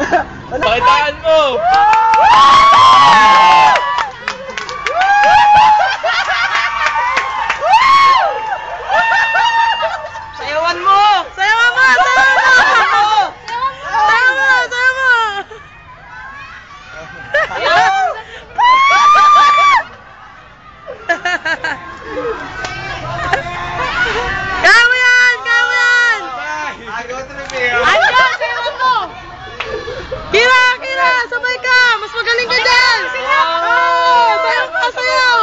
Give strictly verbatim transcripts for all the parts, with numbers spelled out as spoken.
Pakitaan mo! Sayawan mo! Sayawan mo! Sayawan mo! Sayawan mo! Sayawan mo! Kaya mo yan! Kaya mo yan! Andiyan! Sayawan mo! Kira! Kira! Sabay ka! Mas magaling ka dyan! Oh! Sayaw ka! Sayaw!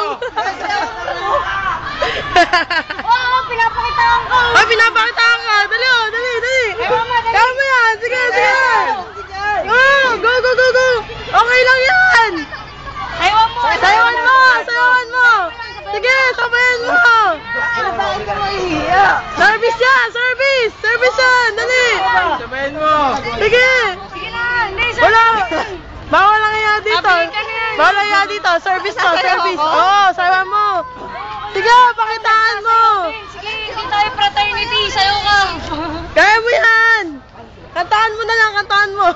Oo, pinapakitaan ko. Ay, pinapakitaan ka! Dali oh! Dali! Dali! Kaya mo yan! Sige! Sige! Oh! Go! Go! Go! Go! Okay lang yan! Sayawan mo. Sayawan mo! Sayawan mo! Sige! Sabayan mo! Bakit ka mahihiya? Service yan! Service! Service yan! Dali! Sabayan mo! Sige! Sige na, hindi. Wala! Bawal lang iya dito! Bawal lang iya dito! Service to! Service! Oo! Oh, sayawan mo! Sige! Pakitaan mo! Sige, hindi tayo fraternity. Sayo ka. Kaya mo yan! Kantaan mo na lang! Kantaan mo!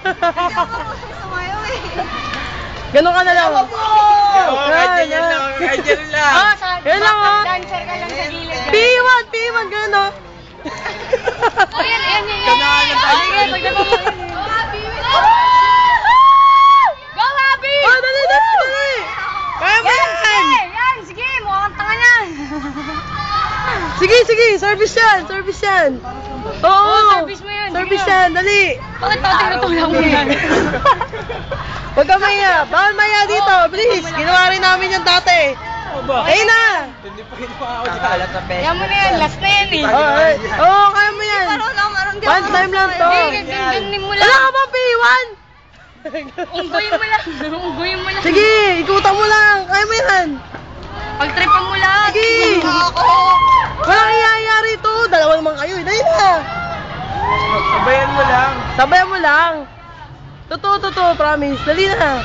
Ganun ka na lang! Oo, kahit yan lang, kahit yan lang. Oh, sa Yan lang, oh. dancer ka lang sa gilid. P one! P one! Ganun oh! Oh, yan, yan, yan. Ganahan ng tayo. Sige, pagdating mo. Go, Happy! Oh! Dali! Dali! Dali! Kaya mo Yan, yan! sige, yan, sige. Mukhang tanga yan. Sige! Sige! Service yan! Service yan! Oo! Oh, service mo yun. Service Sige. yan! Dali! Bakit pati natulong mo yan? Huwag ka maya! Bawal maya dito! Please! Ginawa rin namin yan dati! Ayun na! Hindi pa ginawa ako dyan. Kakalat na pesa. Yan mo na yan, last na yan eh. Oo! Oh, oh, kaya mo yan! One time lang to! Hindi, ganyan mo Wala lang. ka bang P one? Unggoyin mo lang. Unggoyin mo lang. Sige! Ikutan mo lang! Kaya mo yan! Pagtripan mo lang. Sige! Walang iyayari ito! Dalawa naman kayo! Dahil na! Sabayan mo lang. Sabayan mo lang! Totoo, totoo, promise. Dali na!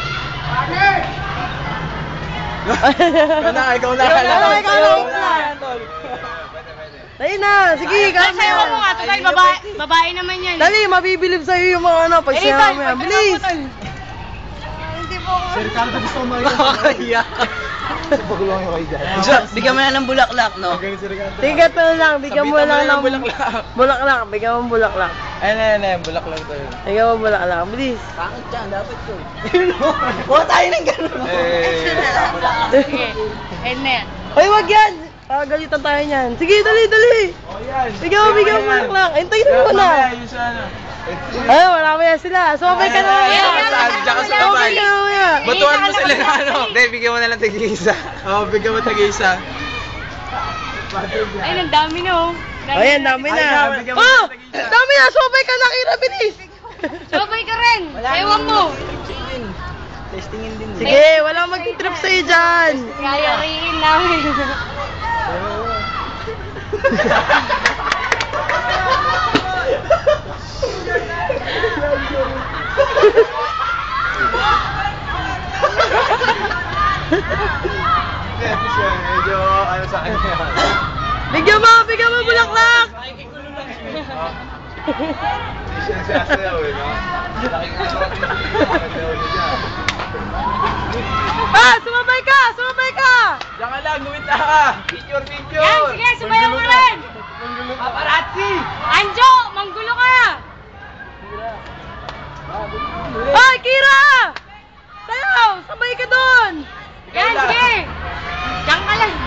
Ikaw na, ikaw na. Ikaw na, ikaw na. Tol. Dali na! Sige, kaya mo Sayo yan! mo nga, total babae, babae naman yan. Dali, mabibilib sa'yo yung mga ano, pag Eh, siya tol, mo yan. pagdating Bilis! mo, tol. Si Ricardo gusto mo makakaiyak. Pagulong yung kayo dyan. Bigyan mo na ng bulaklak, no? Magaling si Ricardo. Tigat mo lang, bigyan mo Sabitan mo lang na ng ng bulaklak. bulaklak, bigyan mo ng bulaklak. Ayun, ayun, ayun. Bulak lang to yun. Bigyan mo ng bulaklak, bilis. Bakit dyan? Dapat yun. Huwag tayo ng gano'n. Eh. Sige, ayun na yan. Hoy, wag yan! Pagalitan tayo niyan. Sige, dali, dali! Oh, yan. Bigyan mo, bigyan mo bulaklak. Hintayin mo Kaya na. mamaya, yung sa ano. Ay, wala mo yan sila. Sumabay ka na. Ay, ay, ay, ay, diyan ka sumabay. Sumabay ka na mamaya. Batuan mo sila na ano. Hindi, bigyan mo na lang tag-iisa. Oo, bigyan mo tag-iisa. Ay, ang dami na oh. O yan, dami Ay, na. na, bigyan mo Oh! na tag-iisa. Dami na! Sumabay ka na, Kira, bilis! Sabay ka rin. Ewan mo. Testingin din. Sige, walang mag-trip sa'yo dyan. Yayariin namin. Medyo ano sa akin yan. Bigyan mo, bigyan mo bulaklak! Siya siya sayaw eh, no? Laki ka naman sayaw niya dyan. Ah, sumabay ka! Sumabay ka! Diyan ka lang, gumita ka! Picture, picture! Yan, sige, sumayaw ka rin. Manggulo ka! Paparazzi! Anjo, manggulo ka. Ay, Kira! Sayaw! Sabay ka doon! Yan, sige. Diyan ka lang.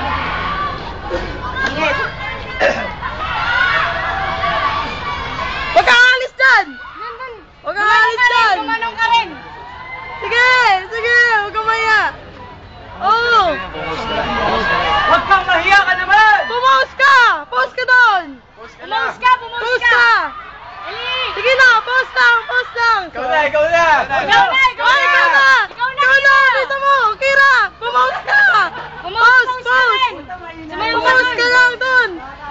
Huwag kang alis dyan! Dun, dun. Huwag kang alis dyan! Gumanong ka rin. Sige! Sige! Huwag kang maya! Oo! Huwag kang mahiya ka naman! Pumaus ka! Pause ka doon! Post ka lang! Pumus ka, pumus Pause ka. ka! Dali. Sige na! Pause lang! Pause lang! Ikaw na, ikaw na! Ikaw na, ikaw Ay, ikaw na! Ikaw na, Ikaw na! Kira. Dito mo! Kira! Pumaus ka! Pumus, Pause! pumus ka Pause! rin. Sumayaw ka Pumaus rin. ka lang doon!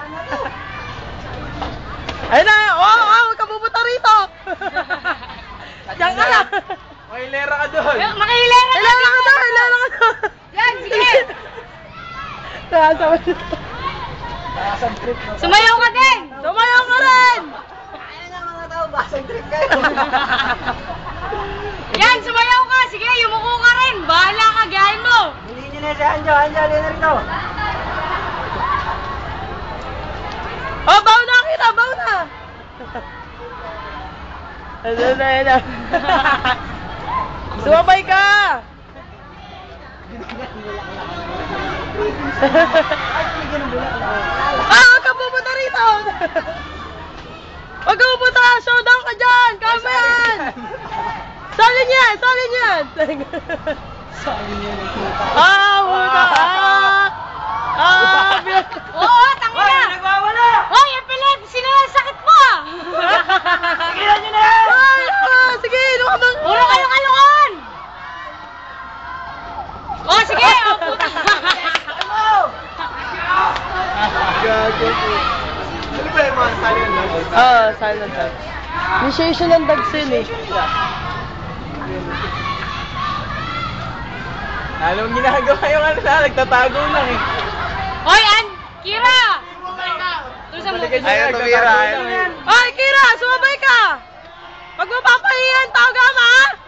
Ayun na! Oo! Oh, oh, huwag ka pupunta rito! Diyan ka lang! May lera ka doon! Eh, Makahilera ka. Kailangan ka doon! Kailangan ka doon! Yan, sige. Nakasama na. Sumayaw ka din. Sumayaw ka rin! Ano na mga tao, basag trip kayo. Anjo, Anjo, halika rito. Oh, baw na kita, baw na. Ano na, ano. Sumabay ka. Ah, huwag ka pupunta rito. Huwag ka pupunta. Showdown ka dyan. Kama yan. Sali niya, sali niya. Ah, puta. Ah. Ah, bilang. Oo, tangina! Nagwawala! Hoy, Epilep! Sino yung sakit mo ah? Sige na nyo na yan! Ay, ah, sige, lumabang. Puro kayo kalungan! Oh, sige! Oh, puta! Gago po. Ano ba yung mga sali ng dog? Oo, silent dog. Initiation ng dogs yun eh. Anong ginagawa yung ano na, nagtatago lang eh. Hoy, An! Kira! Doon sa Balikan mo. niya, Ayaw tumira, nagtatago ayaw. lang. Ay, Kira, sumabay ka! Pag mapapahiyan, taga ma!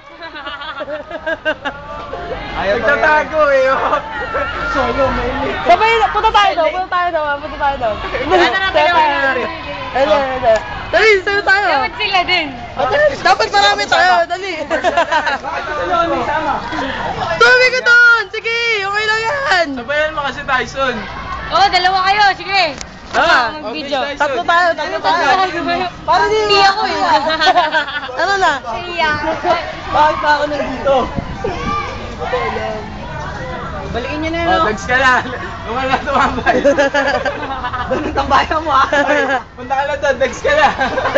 Ayaw nagtatago eh. oh. Solo, may Sabay, punta tayo daw, punta tayo daw, punta tayo daw. Tara, tara, Tayo tara. tayo. Ano, ano. Dali, sayo tayo. Dapat sila din. O, dali, dapat marami tayo, dali. Tuloy ka doon! Sige, okay lang yan! Sabayan mo kasi Tyson. Oh, dalawa kayo. Sige. Ah, Mag-video. okay, tatlo tayo, tatlo tayo. Para di Hindi ako eh. Ano na? Iya. Bakit ba ako nandito? Balikin nyo na yan, Oh, no? dags ka na. Huwag na tumambay. Ganun tambayan mo, ah. Punta ka na doon, dags ka na.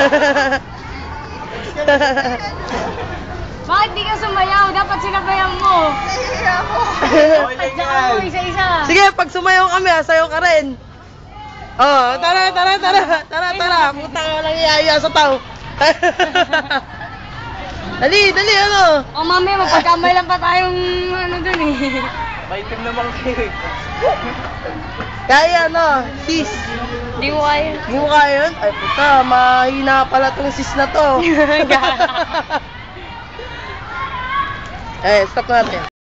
Bakit di ka sumayaw? Dapat sinabayan mo. Okay lang Tsaka mo yan. isa-isa. Sige, pag sumayaw kami, ah, sayaw ka rin. Oh, tara, tara, tara, tara, tara. Puta ka lang iaya sa tao. Dali, dali, ano? Oh, mami, mapagkamalan pa tayong ano dun eh. Maitim naman kayo. Kaya, ano, sis. Di mo kaya. Hindi mo kaya yun? Ay, puta, mahina pala tong sis na to. Eh, stop natin.